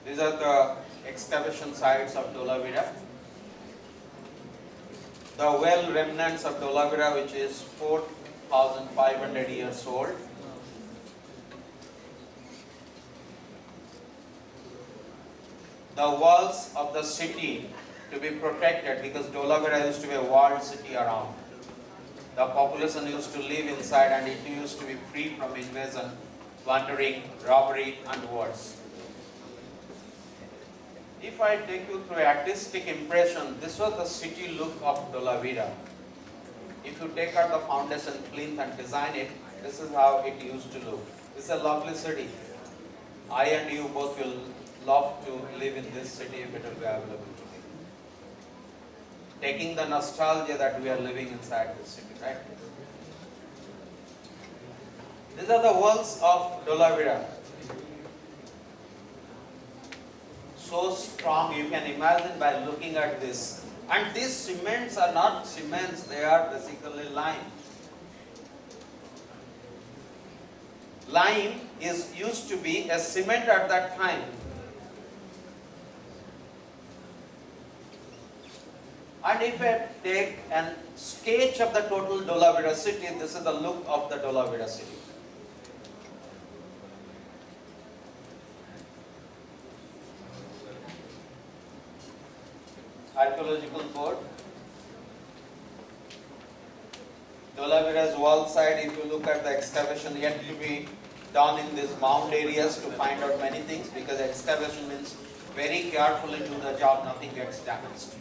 These are the excavation sites of Dholavira. The well remnants of Dholavira, which is 4,500 years old. The walls of the city to be protected, because Dholavira used to be a walled city around. The population used to live inside and it used to be free from invasion, plundering, robbery and wars. If I take you through artistic impression, this was the city look of Dholavira. If you take out the foundation plinth and design it, this is how it used to look. It's a lovely city. I and you both will love to live in this city if it will be available today. Taking the nostalgia that we are living inside this city, right? These are the walls of Dholavira. So strong, you can imagine by looking at this. And these cements are not cements, they are basically lime. Lime used to be a cement at that time. And if I take a sketch of the total Dholavira city, this is the look of the Dholavira city. Archaeological board. Dholavira's wall side, if you look at the excavation yet to be done in these mound areas to find out many things, because excavation means very carefully do the job, nothing gets damaged.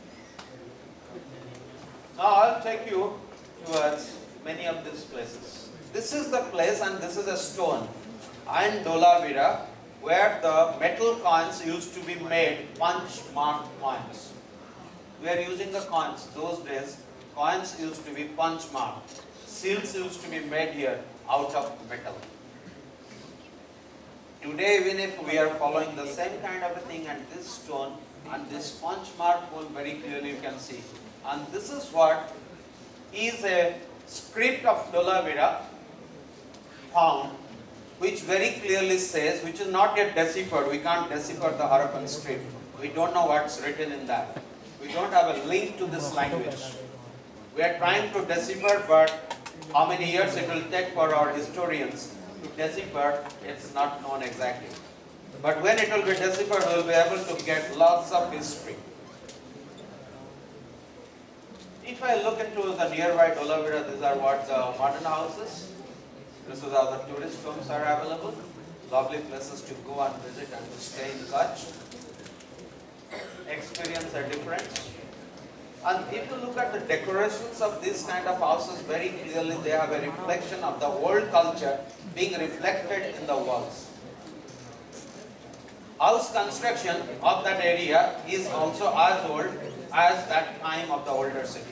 Now I'll take you towards many of these places. This is the place and this is a stone in Dholavira where the metal coins used to be made, punch marked coins. We are using the coins. Those days, coins used to be punch marked. Seals used to be made here out of metal. Today, even if we are following the same kind of a thing, and this stone and this punch mark hole very clearly you can see. And this is what is a script of Dholavira found, which very clearly says, which is not yet deciphered. We can't decipher the Harappan script. We don't know what's written in that. We don't have a link to this language. We are trying to decipher, but how many years it will take for our historians to decipher, it's not known exactly. But when it will be deciphered, we will be able to get lots of history. If I look into the nearby Dholavira, these are what the modern houses. This is how the tourist homes are available. Lovely places to go and visit and to stay in touch. Experience a difference. And if you look at the decorations of these kind of houses, very clearly they have a reflection of the old culture being reflected in the walls. House construction of that area is also as old as that time of the older city.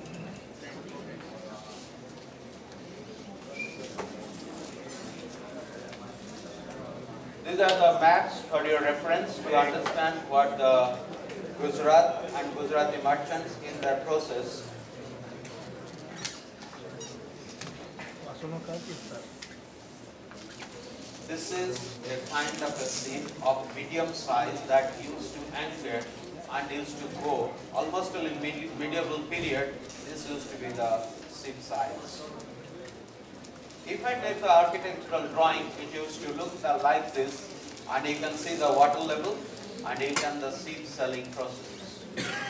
These are the maps for your reference to understand what the Gujarat and Gujarati merchants in their process. This is a kind of a ship of medium size that used to anchor and used to go almost till in medieval period. This used to be the ship size. If I take the architectural drawing, it used to look like this, and you can see the water level and you can the seed selling process.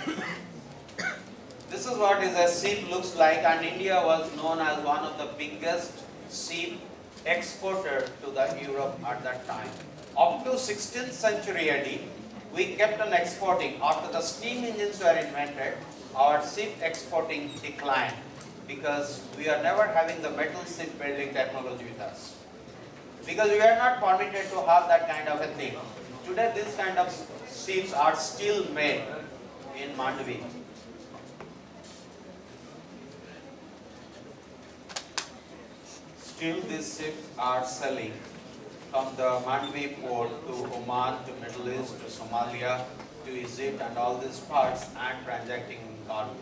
This is what is a seed looks like, and India was known as one of the biggest seed exporter to the Europe at that time. Up to 16th century AD, we kept on exporting. After the steam engines were invented, our ship exporting declined, because we are never having the metal ship building technology with us. Because we are not permitted to have that kind of a thing. Today this kind of ships are still made in Mandvi. Still these ships are selling from the Mandvi port to Oman, to Middle East, to Somalia, to Egypt and all these parts, and transacting in cargo.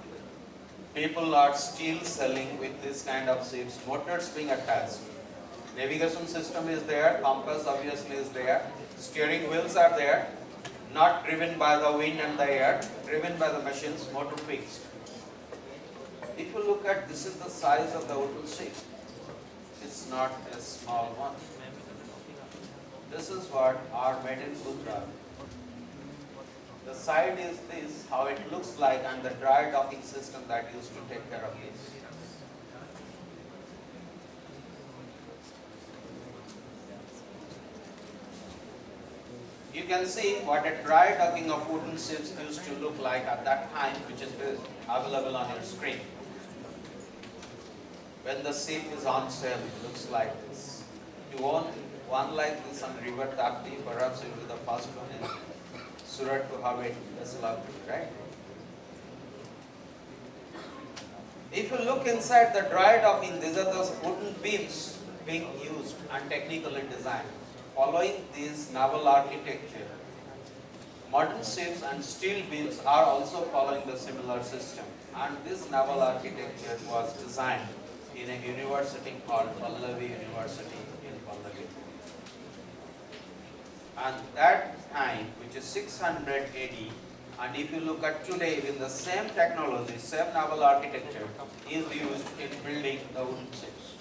People are still selling with this kind of ships, motors being attached. Navigation system is there, compass obviously is there, steering wheels are there, not driven by the wind and the air, driven by the machines, motor fixed. If you look at, this is the size of the wooden ship. It's not a small one. This is what are made in Gujarat. The side is this, how it looks like, and the dry docking system that used to take care of this. You can see what a dry docking of wooden ships used to look like at that time, which is available on your screen. When the ship is on sail, it looks like this. You own one like this on River Tapti, perhaps you will be the first one in Surat to have it vessel out, right? If you look inside the dry docking, these are the wooden beams being used and technically designed. Following this naval architecture, modern ships and steel beams are also following the similar system. And this naval architecture was designed in a university called Pallavi University in Pallavi. And that time, which is 600 AD, and if you look at today, even the same technology, same naval architecture is used in building the wooden ships.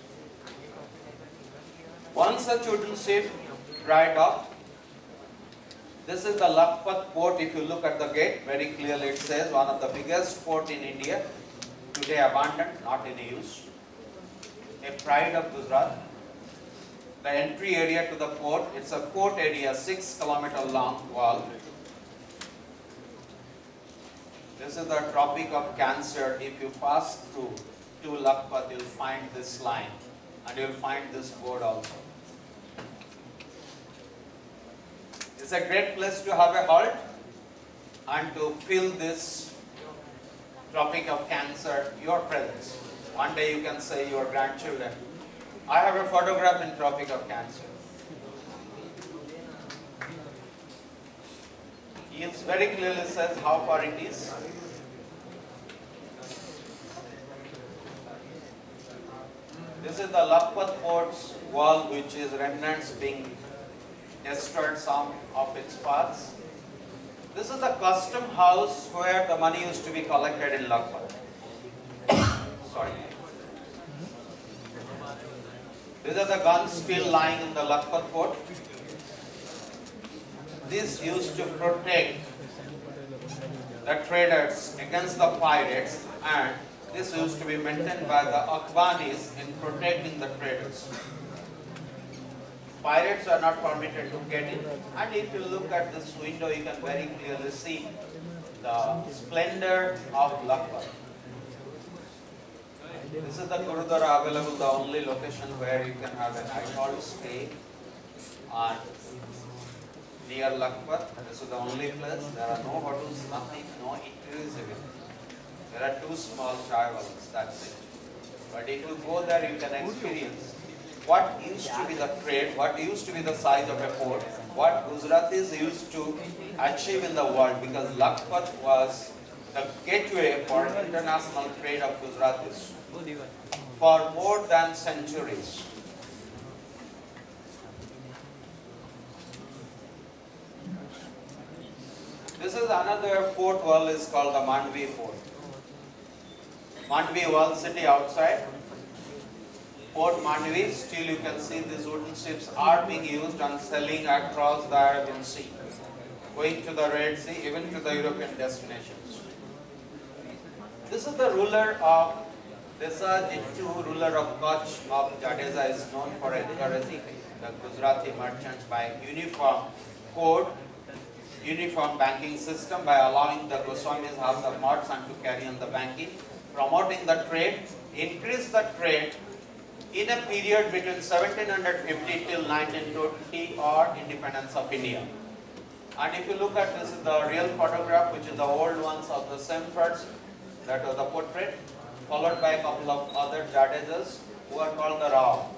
One such wooden ship dried up. This is the Lakhpat port. If you look at the gate, very clearly it says one of the biggest port in India, today abandoned, not in use. A pride of Gujarat. The entry area to the port, it's a port area, 6 kilometer long wall. This is the Tropic of Cancer. If you pass through to Lakhpat, you'll find this line and you'll find this board also. It's a great place to have a halt and to feel this Tropic of Cancer, your presence. One day you can say your grandchildren, I have a photograph in Tropic of Cancer. It very clearly says how far it is. This is the Lakhpat Port's wall, which is remnants being destroyed, some of its parts. This is the custom house where the money used to be collected in Lakhpat. Sorry. These are the guns still lying in the Lakhpat port. This used to protect the traders against the pirates, and this used to be maintained by the Akbanis in protecting the traders. Pirates are not permitted to get in, and if you look at this window, you can very clearly see the splendor of Lakhpat. This is the Gurudwara available, the only location where you can have a night halt stay on near Lakhpat. This is the only place. There are no hotels, nothing, no eateries even. There are 2 small chai wallas, that's it. But if you go there, you can experience what used to be the trade, what used to be the size of a port, what Gujaratis used to achieve in the world, because Lakhpat was the gateway for international trade of Gujaratis for more than centuries. This is another fort wall, is called the Mandvi Fort. Mandvi wall city outside. Port Mandvi, still you can see these wooden ships are being used and selling across the Arabian Sea, going to the Red Sea, even to the European destinations. This is the ruler of Desa Jittu, ruler of Kutch of Jadeja, is known for encouraging the Gujarati merchants by uniform code, uniform banking system, by allowing the Goswamis house of merchants to carry on the banking, promoting the trade, increase the trade in a period between 1750 till 1920 or independence of India. And if you look at this, is the real photograph, which is the old ones of the same person. That was the portrait, followed by a couple of other Jadejas who are called the Rao.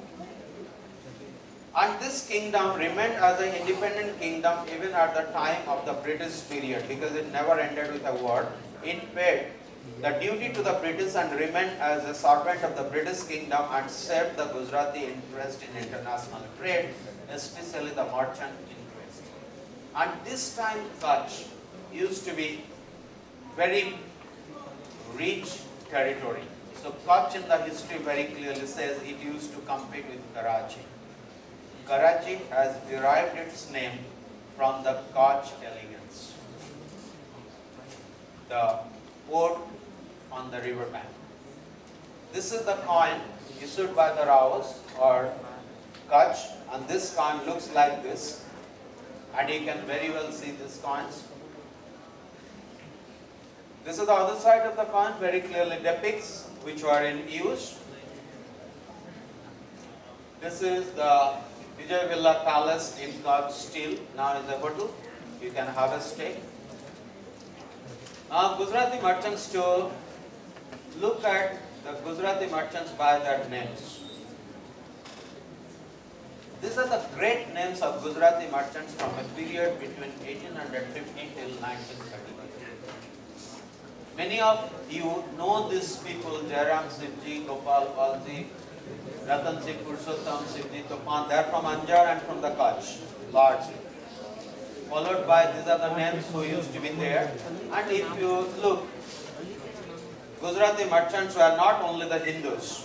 And this kingdom remained as an independent kingdom even at the time of the British period, because it never ended with a war. It paid the duty to the British and remained as a servant of the British kingdom and served the Gujarati interest in international trade, especially the merchant interest. And this time Kutch used to be very rich territory. So Kutch in the history very clearly says it used to compete with Karachi. Karachi has derived its name from the Kutch elegance, the port on the river bank. This is the coin issued by the Raos or Kutch, and this coin looks like this, and you can very well see these coins. This is the other side of the coin, very clearly depicts which were in use. This is the Vijay Villa Palace in Kutch steel, now is a hotel. You can have a stay. Now Gujarati merchants, to look at the Gujarati merchants by their names. These are the great names of Gujarati merchants from a period between 1850 till 1930. Many of you know these people: Jairam Sivji, Gopal Palji, Ratan Singh Purushottam, Sivji Tufan. They are from Anjar and from the Kutch, largely. Followed by, these are the names who used to be there. And if you look, Gujarati merchants were not only the Hindus.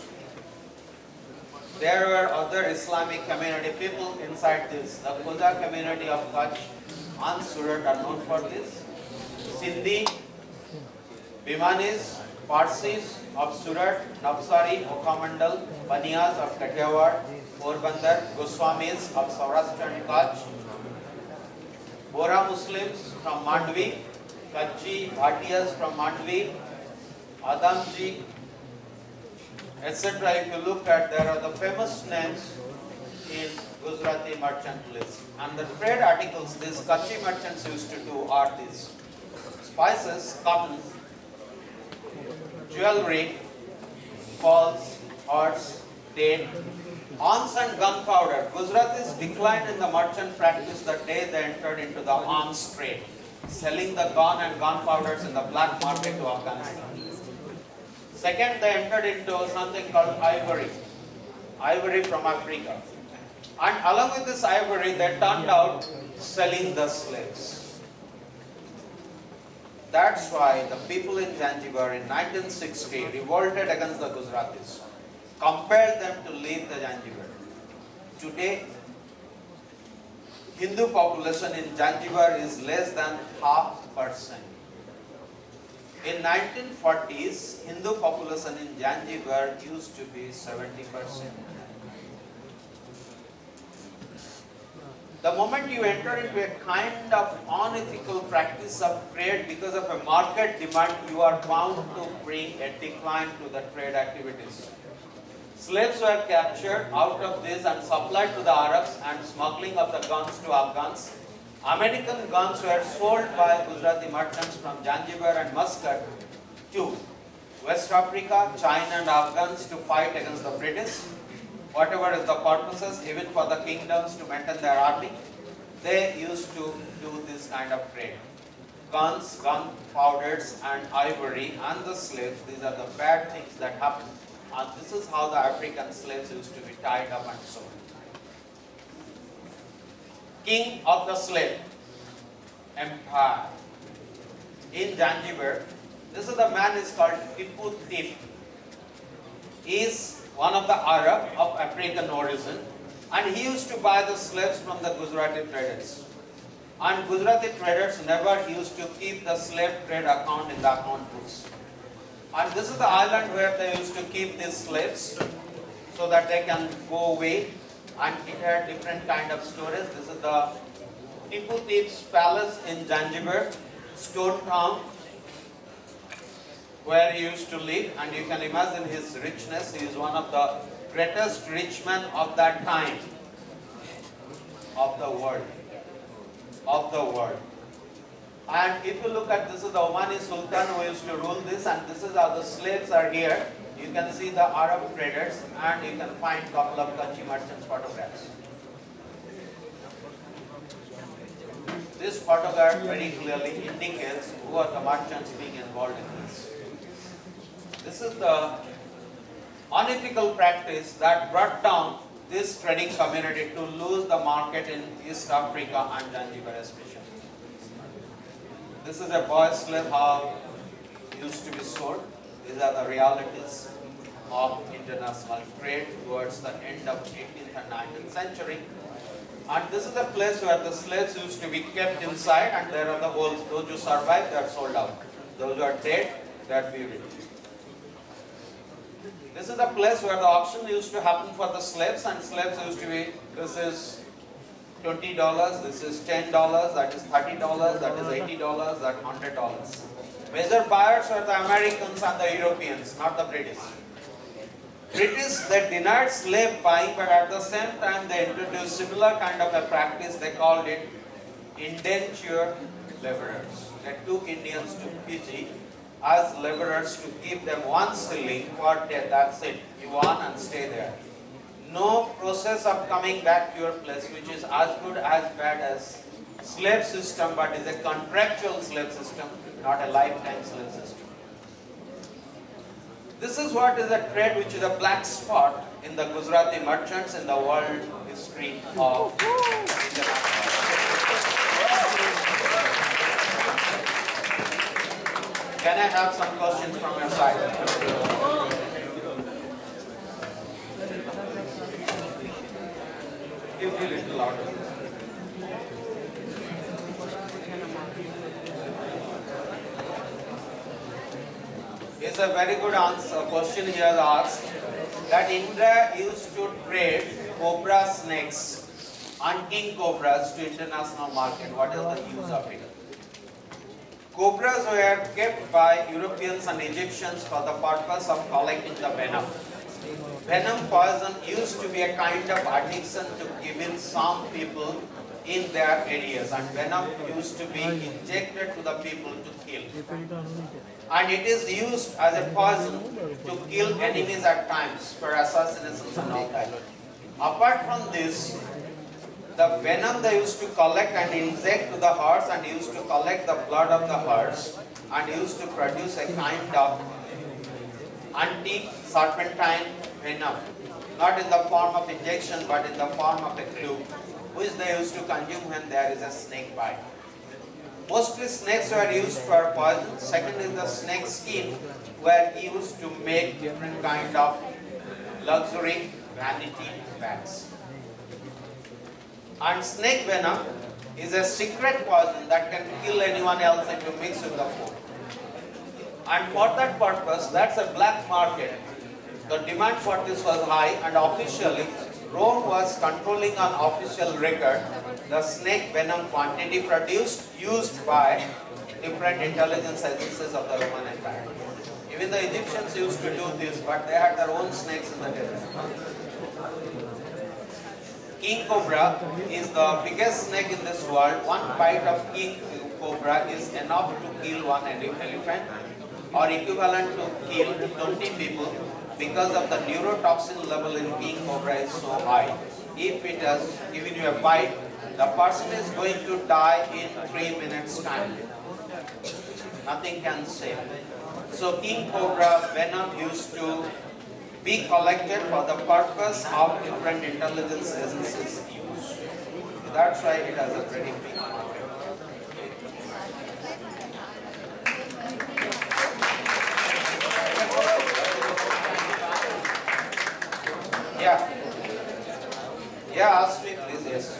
There were other Islamic community people inside this. The Khoja community of Kutch and Surat are known for this. Sindhi, Bimanis, Parsis of Surat, Navsari, Okhamandal, Baniyas of Kathiawar, Porbandar, Goswamis of Saurashtra and Kutch, Bora Muslims from Mandvi, Kutchi, Bhatiyas from Mandvi, Adamji, etc. If you look at, there are the famous names in Gujarati merchant list. And the trade articles these Kutchi merchants used to do are these: spices, cotton, jewelry, pearls, horse, date, arms and gunpowder. Gujaratis declined in the merchant practice the day they entered into the arms trade, selling the gun and gunpowders in the black market to Afghanistan. Second, they entered into something called ivory, ivory from Africa. And along with this ivory, they turned out selling the slaves. That's why the people in Zanzibar in 1960 revolted against the Gujaratis, compelled them to leave the Zanzibar. Today, Hindu population in Zanzibar is less than 0.5%. In 1940s, Hindu population in Zanzibar used to be 70%. The moment you enter into a kind of unethical practice of trade because of a market demand, you are bound to bring a decline to the trade activities. Slaves were captured out of this and supplied to the Arabs, and smuggling of the guns to Afghans. American guns were sold by Gujarati merchants from Zanzibar and Muscat to West Africa, China and Afghans to fight against the British. Whatever is the purposes, even for the kingdoms to maintain their army, they used to do this kind of trade. Guns, gunpowders and ivory and the slaves, these are the bad things that happen. And this is how the African slaves used to be tied up and sold. King of the slave empire in Zanzibar. This is the man is called Tipu Tip. He is one of the Arab of African origin, and he used to buy the slaves from the Gujarati traders. And Gujarati traders never used to keep the slave trade account in the account books. And this is the island where they used to keep these slaves so that they can go away, and it had different kind of storage. This is the Tipu Tip's palace in Zanzibar, stone town, where he used to live, and you can imagine his richness. He is one of the greatest rich men of that time, of the world. And if you look at, this is the Omani Sultan who used to rule this, and this is how the slaves are here. You can see the Arab traders, and you can find a couple of Kutchi merchants' photographs. This photograph very clearly indicates who are the merchants being involved in this. This is the unethical practice that brought down this trading community to lose the market in East Africa and Zanzibar especially. This is a boy slave how used to be sold. These are the realities of international trade towards the end of 18th and 19th century. And this is a place where the slaves used to be kept inside, and there are the holes. Those who survive, they are sold out. Those who are dead, they are buried. This is the place where the auction used to happen for the slaves, and slaves used to be, this is $20, this is $10, that is $30, that is $80, that $100. Major buyers were the Americans and the Europeans, not the British. British, they denied slave buying, but at the same time they introduced similar kind of a practice. They called it indentured laborers. They took Indians to Fiji as laborers to give them 1 shilling per day. That's it. You want and stay there. No process of coming back to your place, which is as good as bad as slave system, but is a contractual slave system, not a lifetime slave system. This is what is a trade which is a black spot in the Gujarati merchants in the world history of international. Can I have some questions from your side? Give me a little louder. It's a very good answer. Question here asked that India used to trade cobra snakes and king cobras to international market. What is the use of it? Cobras were kept by Europeans and Egyptians for the purpose of collecting the venom. Venom poison used to be a kind of addiction to given some people in their areas, and venom used to be injected to the people to kill. And it is used as a poison to kill enemies at times for assassinations and all that. Apart from this, the venom they used to collect and inject to the horse, and used to collect the blood of the horse, and used to produce a kind of anti-serpentine venom, not in the form of injection but in the form of a tube, which they used to consume when there is a snake bite. Mostly snakes were used for poison. Second is the snake skin were used to make different kind of luxury vanity bags. And snake venom is a secret poison that can kill anyone else if you mix with the food. And for that purpose, that's a black market. The demand for this was high, and officially Rome was controlling on official record the snake venom quantity produced, used by different intelligence agencies of the Roman Empire. Even the Egyptians used to do this, but they had their own snakes in the desert. King cobra is the biggest snake in this world. One bite of king cobra is enough to kill one elephant, or equivalent to kill 20 people, because of the neurotoxin level in king cobra is so high. If it has given you a bite, the person is going to die in 3 minutes time. Nothing can save. So king cobra venom used to be collected for the purpose of different intelligence agencies use. That's why it has a pretty big market. Yeah. Yeah, ask me please, yes.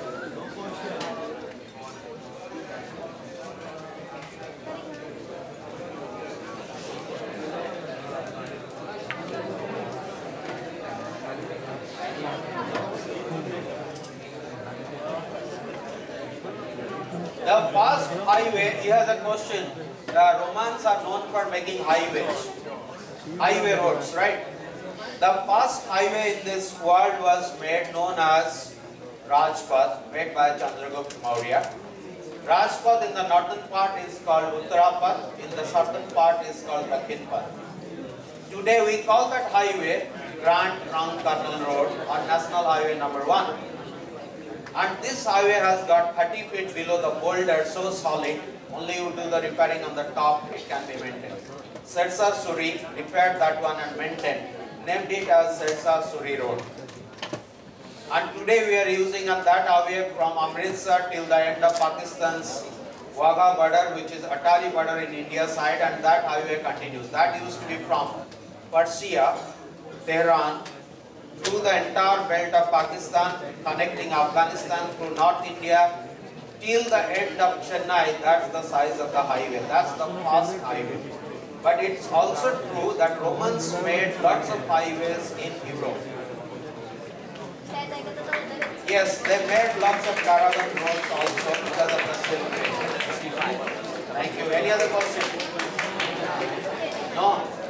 The first highway, he has a question. The Romans are known for making highways, highway roads, right? The first highway in this world was made, known as Rajpath, made by Chandragupta Maurya. Rajpath in the northern part is called Uttarapath, in the southern part is called Dakhinpath. Today we call that highway Grand Trunk Tunnel Road, or National Highway number 1. And this highway has got 30 feet below the boulder, so solid, only you do the repairing on the top, it can be maintained. Sirsar Suri repaired that one and maintained, named it as Sirsar Suri Road. And today we are using on that highway from Amritsar till the end of Pakistan's Wagah border, which is Atari border in India side, and that highway continues. That used to be from Persia, Tehran, through the entire belt of Pakistan, connecting Afghanistan through North India, till the end of Chennai. That's the size of the highway. That's the fast highway. But it's also true that Romans made lots of highways in Europe. Yes, they made lots of caravan roads also because of the Silk Road. Thank you. Any other question? No?